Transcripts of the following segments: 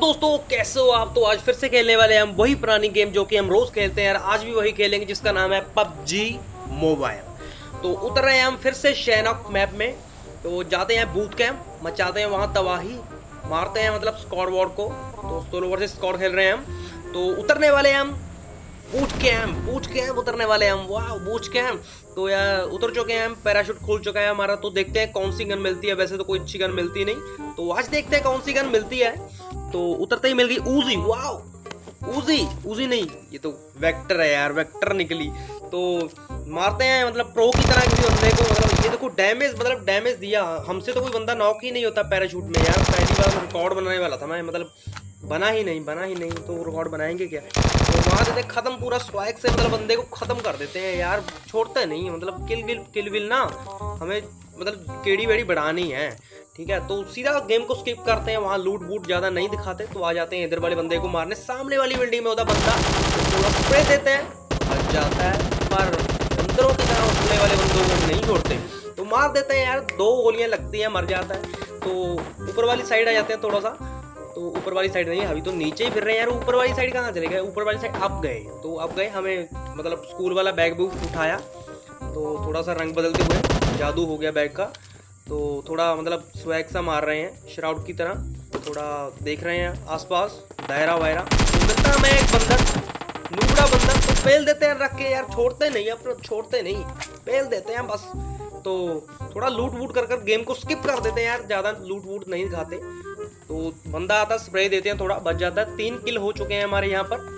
दोस्तों कैसे हो आप। तो आज फिर से खेलने वाले हैं हम वही पुरानी गेम जो कि हम रोज खेलते हैं यार। आज भी वही खेलेंगे जिसका नाम है पबजी मोबाइल। तो उतर रहे हैं हम फिर से शैनॉक मैप में। तो जाते हैं बूट कैंप, मचाते हैं वहाँ तबाही, मारते हैं मतलब स्क्वाड वॉर को। तो सोलो वर्सेस स्क्वाड खेल रहे हैं हम। तो उतरने वाले हैं हम बूट कैंप उतरने वाले हैं हम। वाह बूट कैंप। तो यार उतर चुके हैं हम, पैराशूट खुल चुका है हमारा। तो देखते हैं कौन सी गन मिलती है। वैसे तो कोई अच्छी गन मिलती नहीं, तो आज देखते हैं कौन सी गन मिलती है। तो उतरते ही मिल गई ऊजी। वाह ऊजी नहीं, ये तो वेक्टर है यार, वेक्टर निकली। तो मारते हैं मतलब प्रो की तरह किसी बंदे को। मतलब ये देखो डैमेज दिया। हमसे तो कोई बंदा नॉक ही नहीं होता पैराशूट में यार। पहली बार रिकॉर्ड बनाने वाला था मैं, मतलब बना ही नहीं तो रिकॉर्ड बनाएंगे क्या। तो वहाँ देते खत्म पूरा स्वैग से, मतलब बंदे को खत्म कर देते हैं यार, छोड़ते नहीं। मतलब किल विल ना हमें मतलब केडी वेडी बढ़ानी है, ठीक है। तो सीधा गेम को स्किप करते हैं, वहाँ लूट बूट ज़्यादा नहीं दिखाते। तो आ जाते हैं इधर वाले बंदे को मारने। सामने वाली बिल्डिंग में होता बंदा, थोड़ा स्प्रे देते हैं, बच जाता है। पर बंदरों की तरह उठने वाले बंदों को नहीं छोड़ते, तो मार देते हैं यार। 2 गोलियां लगती हैं, मर जाता है। तो ऊपर वाली साइड आ जाते हैं थोड़ा सा। तो ऊपर वाली साइड नहीं, अभी तो नीचे ही फिर रहे हैं यार। ऊपर वाली साइड कहाँ चले गए? ऊपर वाली साइड अब गए। तो अब गए, हमें मतलब स्कूल वाला बैग भी उठाया। तो थोड़ा सा रंग बदलते हुए जादू हो गया बैग का। तो थोड़ा मतलब स्वैग सा मार रहे हैं श्राउड की तरह। थोड़ा देख रहे हैं आसपास दायरा वायरा। तो मिलता है हमें एक बंदर, नूबड़ा बंदर। तो पेल देते हैं रख के यार, छोड़ते नहीं, पेल देते हैं बस। तो थोड़ा लूट वूट कर गेम को स्किप कर देते हैं यार, ज़्यादा लूट वूट नहीं दिखाते। तो बंदा आता, स्प्रे देते हैं, थोड़ा बच जाता है। 3 किल हो चुके हैं हमारे यहाँ पर।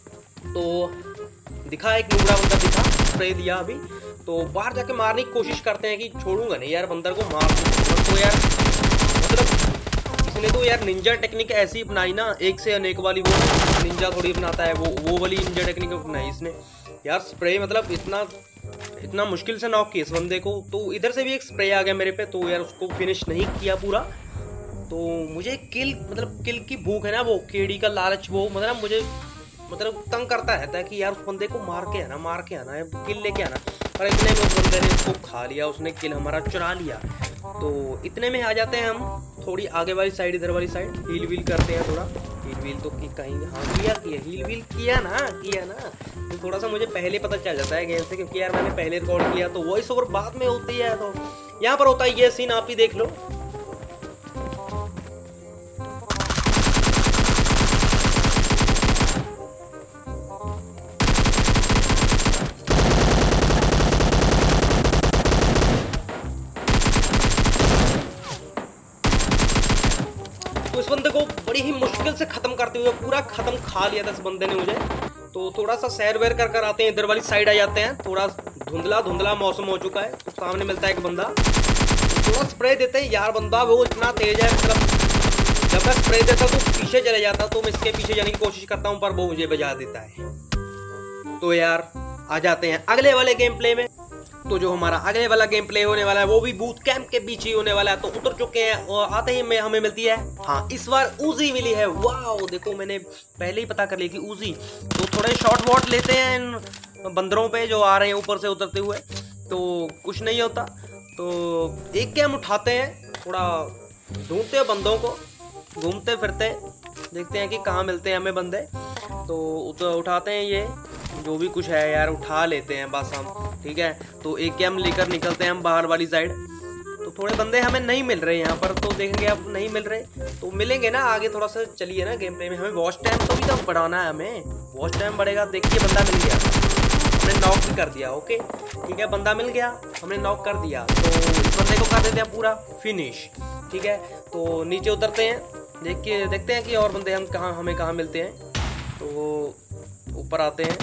तो दिखा एक नूबड़ा बंदा दिखा, स्प्रे दिया अभी। तो बाहर जाके मारने की कोशिश करते हैं कि छोड़ूंगा नहीं यार, बंदर को मार दूं। तो यार मतलब इसने तो यार निंजा टेक्निक ऐसी अपनाई ना, एक से अनेक वाली। वो निंजा थोड़ी अपनाता है, वो वाली निंजा टेक्निक अपनाई इसने यार। स्प्रे मतलब इतना मुश्किल से नॉक किया इस बंदे को। तो इधर से भी एक स्प्रे आ गया मेरे पे, तो यार उसको फिनिश नहीं किया पूरा। तो मुझे किल की भूख है ना, वो केडी का लालच, वो मतलब मुझे मतलब तंग करता रहता है कि यार उस बंदे को मार के आना, किल लेके आना। पर इतने में उस बंदे ने इसको खा लिया, उसने किल हमारा चुरा लिया। तो इतने में आ जाते हैं हम थोड़ी आगे वाली साइड, इधर वाली साइड। हील वील करते हैं थोड़ा। हील वील तो कहीं हाँ किया हील वील किया ना। तो थोड़ा सा मुझे पहले पता चल जाता है गेम से, क्योंकि यार मैंने पहले रिकॉर्ड किया। तो वॉइस ओवर बाद में होती है। तो यहाँ पर होता है ये सीन, आप ही देख लो। तो इस बंदे को बड़ी ही मुश्किल से खत्म करते हुए पूरा खत्म खा लिया था इस बंदे ने मुझे। तो थोड़ा सा सैर वैर कर आते हैं, इधर वाली साइड आ जाते हैं। थोड़ा धुंधला मौसम हो चुका है। तो सामने मिलता है एक बंदा, तो थोड़ा स्प्रे देते हैं यार। बंदा वो इतना तेज है, मतलब जब मैं स्प्रे देता तो पीछे चले जाता। तो मैं इसके पीछे जाने की कोशिश करता हूँ, पर वो मुझे बजा देता है। तो यार आ जाते हैं अगले वाले गेम प्ले में। तो जो हमारा अगले वाला गेम प्ले होने वाला है वो भी बूट कैंप के बीच ही होने वाला है। तो उतर चुके हैं और आते ही में हमें मिलती है, हाँ इस बार ऊजी मिली है। वाह देखो मैंने पहले ही पता कर लिया कि ऊजी। तो थोड़े शॉर्ट वॉट लेते हैं इन बंदरों पे जो आ रहे हैं ऊपर से उतरते हुए। तो कुछ नहीं होता। तो एक कैम उठाते हैं, थोड़ा ढूंढते हैं बंदों को, घूमते फिरते देखते हैं कि कहाँ मिलते हैं हमें बंदे। तो उठाते हैं ये जो भी कुछ है यार, उठा लेते हैं बस हम, ठीक है। तो एक कैम लेकर निकलते हैं हम बाहर वाली साइड। तो थोड़े बंदे हमें नहीं मिल रहे यहाँ पर, तो देखेंगे अब नहीं मिल रहे तो मिलेंगे ना आगे। थोड़ा सा चलिए ना गेम प्ले में, हमें वॉच टाइम तो भी तो बढ़ाना है। हमें वॉच टाइम बढ़ेगा। देखिए बंदा मिल गया, हमने नॉक भी कर दिया। ओके ठीक है, बंदा मिल गया, हमने नॉक कर दिया। तो इस बंदे को कर देते हैं पूरा फिनिश, ठीक है। तो नीचे उतरते हैं, देखते हैं कि और बंदे हमें कहाँ मिलते हैं। तो ऊपर आते हैं,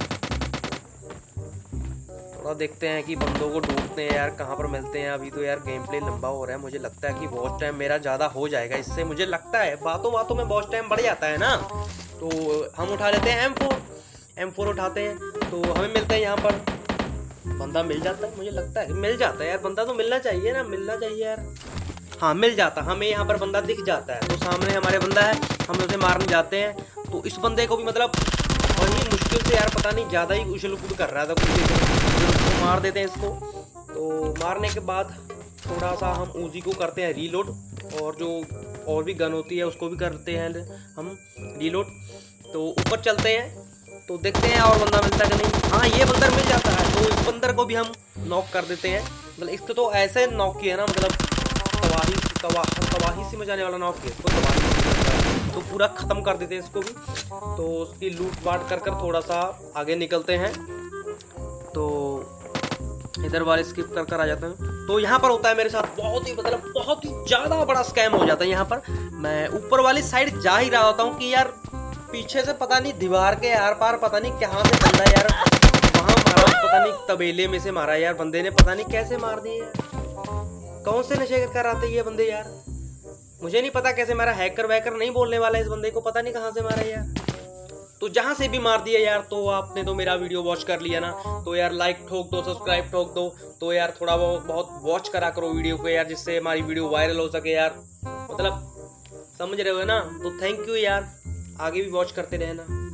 थोड़ा देखते हैं कि बंदों को ढूंढते हैं यार कहाँ पर मिलते हैं। अभी तो यार गेम प्ले लंबा हो रहा है, मुझे लगता है कि वॉच टाइम मेरा ज़्यादा हो जाएगा इससे। मुझे लगता है बातों में वॉच टाइम बढ़ जाता है ना। तो हम उठा लेते हैं M4 उठाते हैं। तो हमें मिलता है यहाँ पर बंदा, मिल जाता है, मुझे लगता है मिल जाता है यार। बंदा तो मिलना चाहिए ना, मिलना चाहिए यार। हाँ मिल जाता, हमें यहाँ पर बंदा दिख जाता है। तो सामने हमारे बंदा है, हम उसे मारने जाते हैं। तो इस बंदे को भी मतलब वही मुश्किल से यार, पता नहीं ज़्यादा ही उछल कूद कर रहा था कुछ, तो मार देते हैं इसको। तो मारने के बाद थोड़ा सा हम ऊजी को करते हैं रीलोड, और जो और भी गन होती है, उसको भी करते हैं हम रीलोड। तो ऊपर चलते हैं तो देखते हैं और बंदा मिलता है कि नहीं। हाँ, ये बंदर मिल जाता है, तो इस बंदर को भी हम नॉक कर देते हैं। मतलब इसको तो ऐसे नॉक किया ना, मतलब तबाही सी मचाने वाला नॉक किया इसको, तबाही। तो पूरा ख़त्म कर देते हैं इसको भी। तो उसकी लूट पाट कर थोड़ा सा आगे निकलते हैं। तो इधर वाले स्किप कर आ जाते हैं। तो यहाँ पर होता है मेरे साथ बहुत ही ज़्यादा बड़ा स्कैम हो जाता है। यहाँ पर मैं ऊपर वाली साइड जा ही रहा होता हूँ कि यार पीछे से पता नहीं दीवार के आर पार पता नहीं कहाँ से बंदा यार वहाँ मारा, पता नहीं तबेले में से मारा यार बंदे ने, पता नहीं कैसे मार दिए यार। कौन से नशे कर आते ये बंदे यार, मुझे नहीं पता कैसे मारा। हैकर वैकर नहीं बोलने वाला इस बंदे को, पता नहीं कहाँ से मारा यार। तो जहाँ से भी मार दिया यार, तो आपने तो मेरा वीडियो वॉच कर लिया ना, तो यार लाइक ठोक दो, सब्सक्राइब ठोक दो। तो यार थोड़ा बहुत वॉच करा करो वीडियो को यार, जिससे हमारी वीडियो वायरल हो सके यार, मतलब समझ रहे हो ना। तो थैंक यू यार, आगे भी वॉच करते रहना।